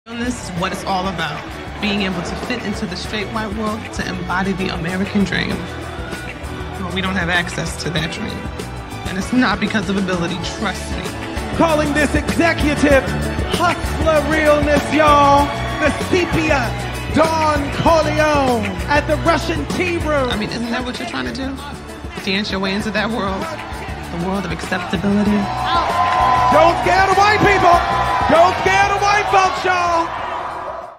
Realness is what it's all about. Being able to fit into the straight white world to embody the American dream. Well, we don't have access to that dream. And it's not because of ability, trust me. Calling this executive hustler realness, y'all. The sepia Don Corleone at the Russian tea room. I mean, isn't that what you're trying to do? Dance your way into that world? The world of acceptability? Don't scare the white people. Don't scare the white folks, y'all.